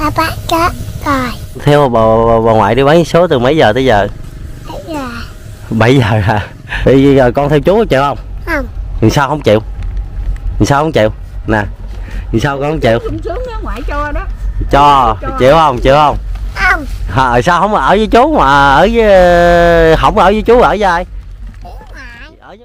Ba chết rồi. Theo bà ngoại đi bán số từ mấy giờ tới giờ? 7 giờ hả? Bây giờ con theo chú chịu không? Không. Vì sao không chịu? Vì sao không chịu? Nè. Vì sao con không chịu? Ngoại cho đó. Cho, chịu không? Chịu không? Không. Sao không ở với chú mà ở với không ở với chú ở với ai? Ở với...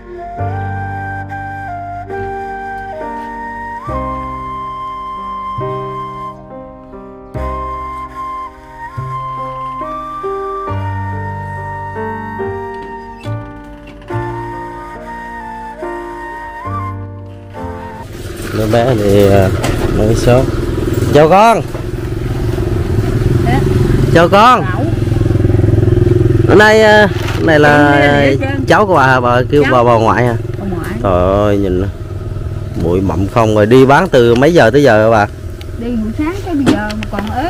Đứa bé thì nói số. Chào con. Chào con. Hôm nay này là cháu của bà kêu bà ngoại à? Trời ơi nhìn bụi mậm không rồi. Đi bán từ mấy giờ tới giờ bà? Đi buổi sáng tới bây giờ mà còn ế.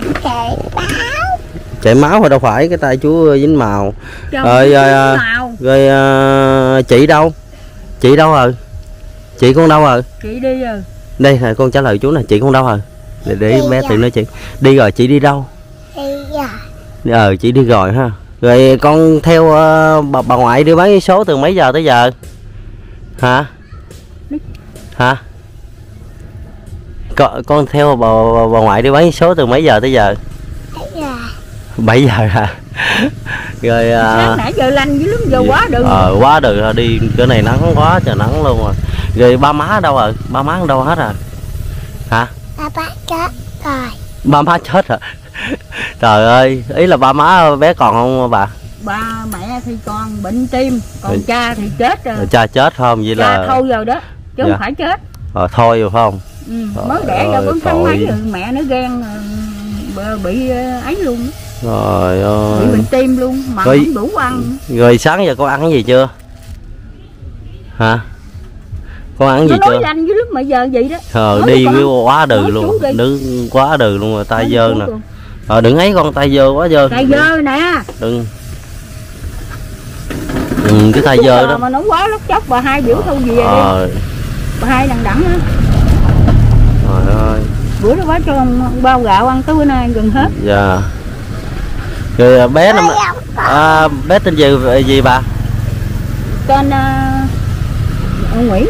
Chảy máu rồi đâu phải, cái tay chú dính màu. Rồi chị đâu? Chị đâu rồi? Chị con đâu rồi? Chị đi rồi. Đây là con trả lời chú nè, chị con đâu rồi? Để bé tự nói chị. Đi rồi, chị đi đâu? Đi rồi. Chị đi rồi ha. Rồi con theo bà ngoại đi bán số từ mấy giờ tới giờ? Hả? Hả? Con theo bà ngoại đi bán số từ mấy giờ tới giờ? 7 giờ hả? Rồi sáng nãy giờ lanh với lắm giờ quá đường. Quá đường rồi, đi chỗ này nắng quá trời nắng luôn rồi. Rồi ba má đâu rồi? Ba má đâu hết rồi? Hả? Ba chết rồi. Ba má chết rồi. Trời ơi, ý là ba má bé còn không bà? Ba mẹ thì còn bệnh tim, còn cha thì chết rồi. Cha chết không? Vậy cha là thôi rồi đó, chứ không phải chết. Thôi rồi phải không? Mới đẻ ra con tháng mấy rồi mẹ nó ghen bị ấy luôn. Trời ơi. Bị bệnh tim luôn mà rồi, không đủ ăn. Rồi sáng giờ con ăn cái gì chưa? Hả? Con ăn gì chưa? Nói lanh với lúc mà giờ vậy đó. Đi với quá đường luôn, đứng quá đường luôn rồi, tay dơ nè. Đừng ấy con, tay dơ quá dơ. Tay dơ nè. Đừng. Cái tay dơ đó. Mà nó quá lóc chóc, bà hai biểu không gì vậy đi. Bà hai đằng đẵng á. Trời ơi. Bữa đó bá cho bao gạo ăn tới bữa nay gần hết. Dạ. Rồi bé năm bé tên gì bà? Tên Nguyễn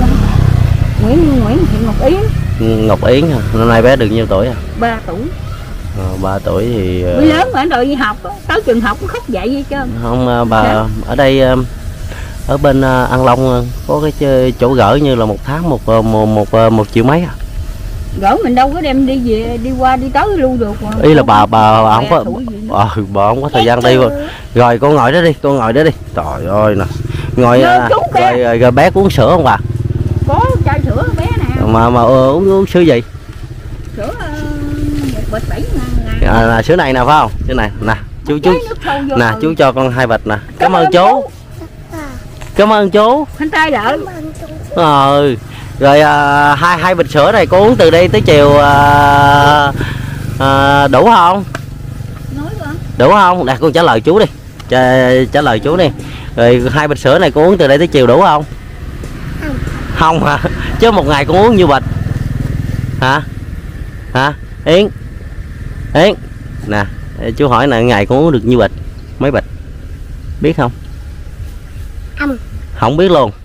Thị Ngọc Yến. Ngọc Yến hả? Năm nay bé được nhiêu tuổi à? 3 tuổi. 3 tuổi thì mới lớn mà rồi đi học tới trường học cũng khóc dậy vậy chứ. Không bà hả? Ở đây ở bên An Long có cái chỗ gửi như là một tháng một triệu mấy à? Gửi mình đâu có đem đi về đi qua đi tới luôn được mà. Ý là bà không có bà không có thời gian đi rồi con ngồi đó đi, con ngồi đó đi. Trời ơi nè, ngồi rồi bé uống sữa không bà? Có chai sữa bé nè. Mà uống sữa gì? Sữa một bịch 7.000. Là sữa này nè phải không? Sữa này nè chú nè, chú cho con 2 bịch nè. Cảm ơn chú. Cảm ơn chú. Anh tay đợi. Rồi hai bịch sữa này cô uống từ đây tới chiều đủ không? Đủ không? Nè con trả lời chú đi. Trả lời chú đi. Rồi 2 bịch sữa này cô uống từ đây tới chiều đủ không? Không hả? Chứ một ngày con uống nhiêu bịch? Hả? Hả? Yến. Nè, chú hỏi là ngày con uống được nhiêu bịch? Mấy bịch? Biết không? Không biết luôn.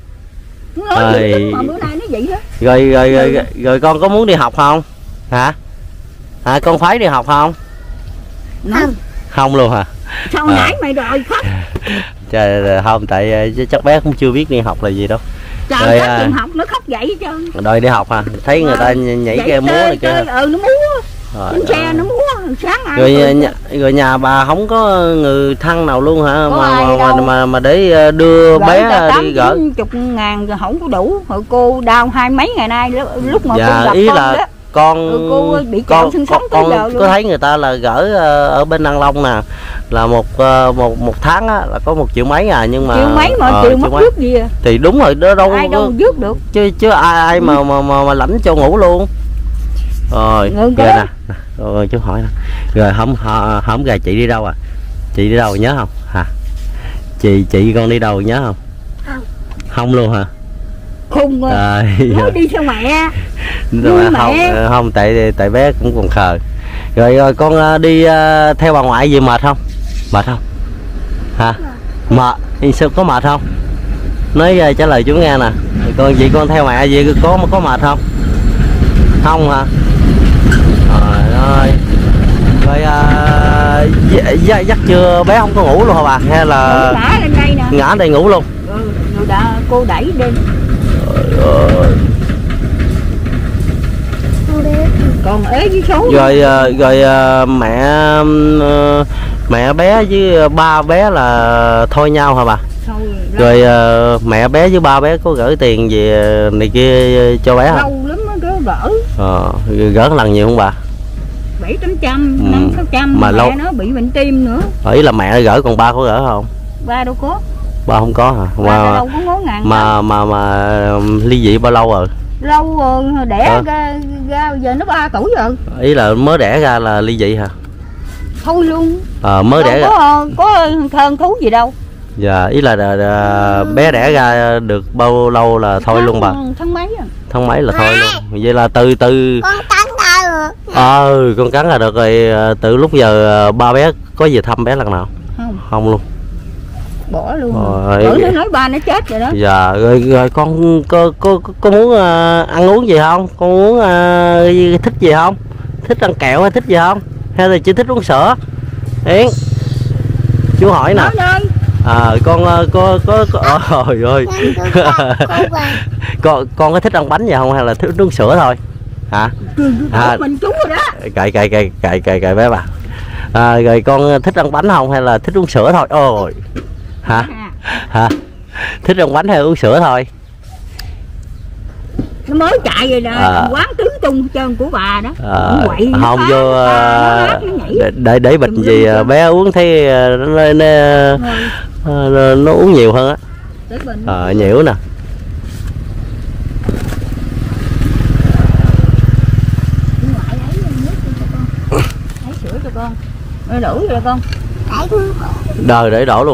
Rồi con có muốn đi học không? Hả? Con phải đi học không? Không luôn hả? Sao nãy mày đòi khóc? Trời không, tại chắc bé cũng chưa biết đi học là gì đâu. Trời ơi, trường học nó khóc vậy chứ. Đòi đi học hả? Thấy người ta nhảy cái múa này kia. Nó múa. Trên xe nó múa sáng ai. Rồi nhà bà không có người thân nào luôn hả? Mà để đưa bé đi gỡ 80.000 rồi không có đủ. Rồi cô đau 20 mấy ngày nay lúc mà cô gặp ý con là đó. Con bị con có thấy người ta là gỡ ở bên An Long nè là một tháng á, là có 1 triệu mấy à, nhưng mà triệu mấy mà triệu mất rước gì à? Thì đúng rồi đó, đâu ai đâu rước được chứ ai mà lãnh cho ngủ luôn. Rồi nè, rồi chú hỏi nè, rồi hổng gà chị đi đâu à? Chị đi đâu nhớ không hả? Chị con đi đâu nhớ không? Không luôn hả? khùng rồi. Nói đi theo mẹ. Rồi, không tại bé cũng còn khờ. Rồi con đi theo bà ngoại gì mệt không? Mệt không? Hả? Mệt. Sao có mệt không? Nói trả lời chú nghe nè. Con chị con theo mẹ gì có mệt không? Không hả? Rồi. Rồi dắt chưa bé không có ngủ luôn hả bà? Hay là ngã lên đây nè. Ngã đây ngủ luôn. Rồi cô đẩy đi. Còn ế với số. Rồi mẹ bé với ba bé là thôi nhau hả bà? Thôi, rồi mẹ bé với ba bé có gửi tiền gì này kia cho bé không? Lâu lắm mới gỡ. Gỡ lần nhiều không bà? 700-800, 500-600 mà lâu nó bị bệnh tim nữa. Ý là mẹ gửi còn ba có gỡ không? Ba đâu có. Ba không có hả? Ba đâu có ngó ngàng. Mà ly dị bao lâu rồi? Lâu rồi, đẻ ra giờ nó 3 tuổi rồi. Ý là mới đẻ ra là ly dị hả? Thôi luôn. Mới đẻ có thân thú gì đâu. Dạ, ý là bé đẻ ra được bao lâu là thôi luôn bà? Tháng mấy à? Tháng mấy là thôi luôn. Vậy là từ con cắn ra rồi. Con cắn là được rồi. Từ lúc giờ ba bé có về thăm bé lần nào? Không luôn. Bỏ luôn. Rồi. Nó nói ba nó chết rồi đó. Dạ, rồi con có muốn ăn uống gì không? Con muốn thích gì không? Thích ăn kẹo hay thích gì không? Hay là chỉ thích uống sữa? Yến, chú hỏi nè. Con ôi ơi. Con có thích ăn bánh gì không hay là thích uống sữa thôi? Hả? Mình chú rồi đó. Cậy bé bà. Rồi con thích ăn bánh không hay là thích uống sữa thôi? Ôi. Hả? Thích ăn bánh hay uống sữa thôi? Nó mới chạy rồi nè, quán tứ tung trơn của bà đó. Không vô để bịch gì bé uống thấy nó uống nhiều hơn á. Nhiều nè. Lấy sữa cho con. Đủ rồi con. Đời để đổ luôn.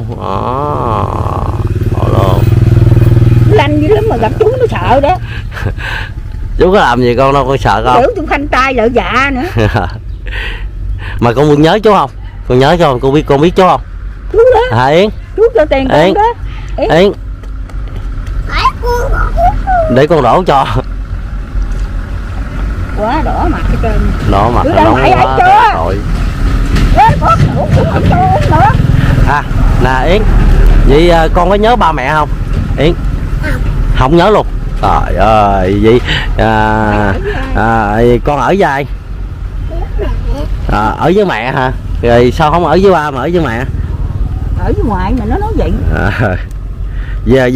Đổ luôn. Lanh dữ lắm mà gặp chú nó sợ đó. Chú có làm gì con đâu, con sợ không? Biểu tôi khanh tay lợi dạ nữa. Mà con muốn nhớ chú không? Con nhớ cho con biết chú không? Chú đó. Hả Yến? Chú cho tiền con đó. Yến. Để con đổ cho. Quá đỏ mặt hết trơn. Đỏ mặt nó nóng quá. Rồi. Nè Yến, vậy con có nhớ ba mẹ không? Yến. Không nhớ luôn. Trời ơi, vậy con ở với ai? Ở với mẹ hả? Rồi sao không ở với ba mà ở với mẹ? Ở với ngoại mà nó nói vậy. Giờ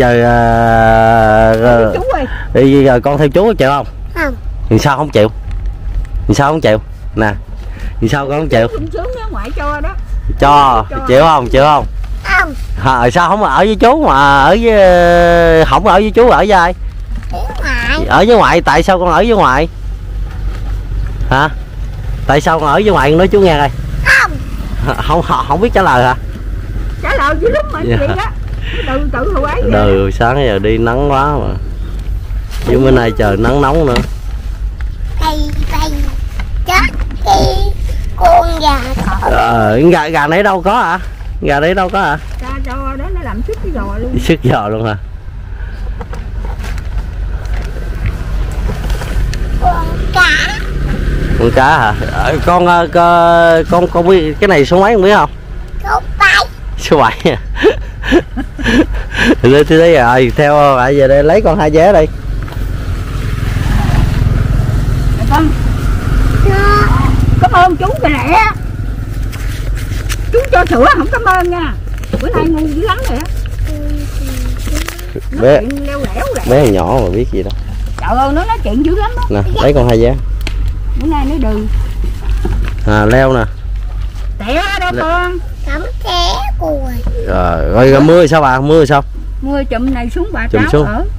giờ con theo chú có chịu không? Không. Thì sao không chịu? Thì sao không chịu? Nè. Thì sao con không chịu? Ngoại cho đó. Cho, chịu không? Chịu không? Không. Sao không ở với chú mà ở với không ở với chú ở với ai? Ở với ngoại. Tại sao con ở với ngoại? Hả? Tại sao con ở với ngoại, nói chú nghe coi. Không biết trả lời hả? Trả lời dữ lắm mà. Vậy đó. Tự hù ấy. Từ sáng giờ đi nắng quá mà. Chứ bữa nay trời nắng nóng nữa. Con gà nãy đâu có hả? Gà nãy đâu có hả? Cho đó nó làm sức cái giò luôn. Sức giò luôn hả? Con cá hả? Con biết cái này số mấy không biết không? Số 7. Lên tôi thấy rồi, theo lại về đây lấy con 2 vé đi. Con. Cảm ơn chú rồi nè. Chú cho sữa không cảm ơn nha. Bữa nay ngu dữ lắm rồi á. Bé nhỏ mà biết gì đâu. Trời ơi, nó nói chuyện dữ lắm đó. Nè, lấy con 2 vé. Bữa nay nó đừ. Leo nè. Tẻ đó con. Cắm té rồi. Rồi mưa sao bà? Mưa sao? Mưa chùm này xuống bà chùm cháu xuống. ở.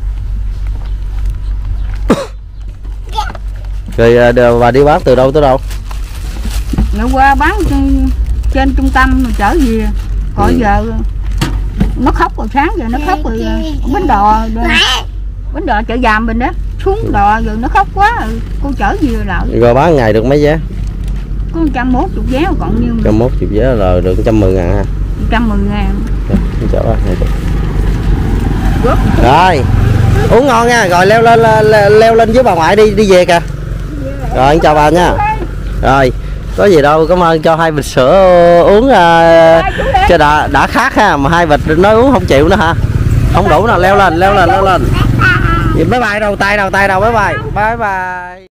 Rồi bà đi bán từ đâu tới đâu? Ngày qua bán trên trung tâm rồi trở về. Còn giờ nó khóc rồi, sáng giờ nó khóc rồi. Bánh đò. bánh đò chợ Giàm mình đó, xuống đò rồi nó khóc quá, cô chở gì rồi rồi bán ngày được mấy vé? Có 110 vé còn nhiêu? 110 vé là được 110 ngàn ha. 110 ngàn. Chở rồi uống ngon nha, rồi leo lên với bà ngoại đi về kìa. Rồi anh chào bà nha. Rồi có gì đâu, cảm ơn cho 2 bịch sữa uống cho đã khát ha, mà 2 bịch nói uống không chịu nữa hả? Không đủ nào, leo lên. Bye bye, đầu tay bye bye.